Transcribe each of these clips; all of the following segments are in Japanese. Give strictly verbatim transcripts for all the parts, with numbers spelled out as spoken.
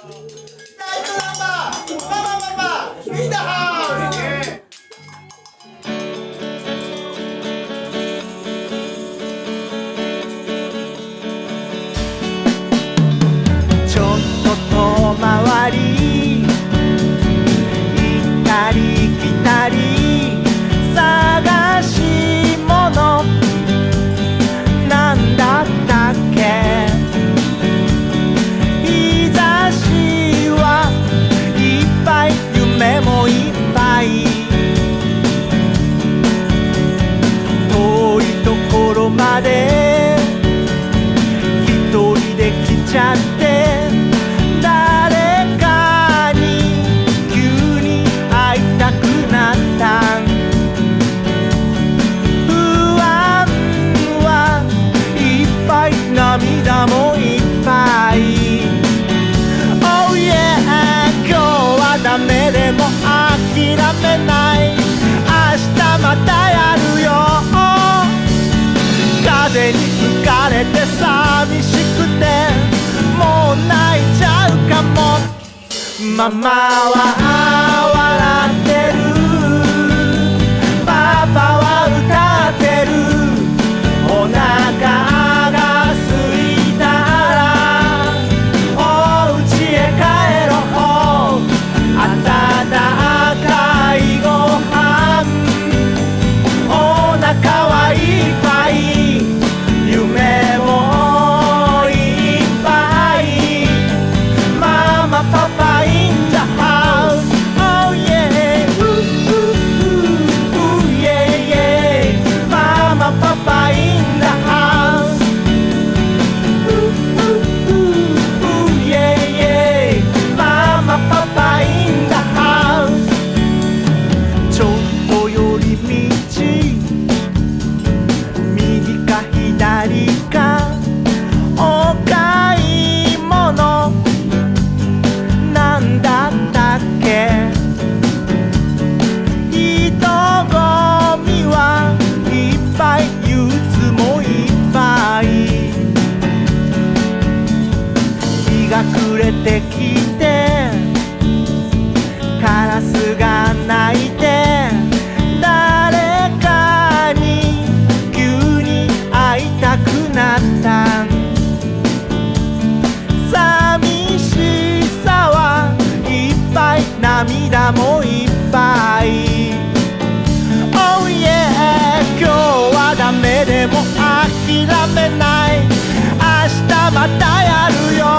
ちょっと遠回り行ったり来たり探し物なんだったっけ。日差しはいっぱい夢もいっぱい遠いところまで一人で来ちゃって誰かに急に会いたくなった不安はいっぱい涙もいっぱい Oh yeah 今日はダメでも諦めない明日またやるよ風に吹かれて寂しくてもう泣いちゃうかもママは笑ってるパパは歌ってるお腹が空いたらお家へ帰ろう温かいご飯お腹はいっぱい夢もいっぱいママパパ in the house oh yeah ooh yeah yeah ママパパ in the house ooh yeah yeah ママパパ in the house ちょっと寄り道右か左かお買い物なんだったっけ人混みはいっぱい憂鬱もいっぱい日が暮れてきてカラスが鳴いて誰かに急に会いたくなった寂しさはいっぱい涙もいっぱい Oh yeah 今日はダメでも諦めない明日またやるよ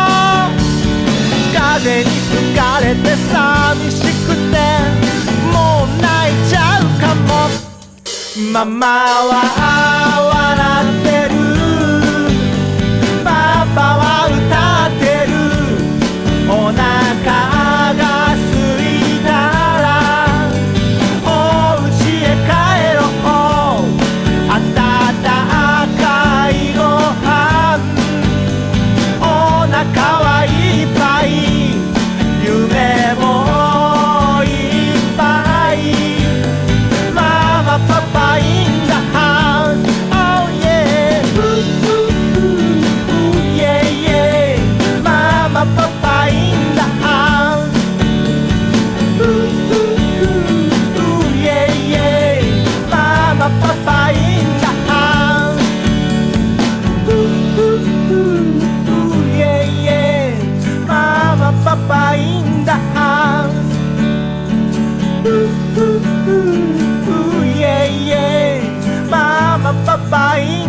風に吹かれて寂しくてもう泣いちゃうかもママは笑ってるパパは歌ってるお腹が空いたらお家へ帰ろう温かいご飯お腹はいっぱい夢もいっぱいママパパ in the house oh yeah ooh yeah yeah ママパパ in the house ooh yeah yeah ママパパ in the house ooh yeah yeah ママパパ in the house ooh yeah yeah ママパパ in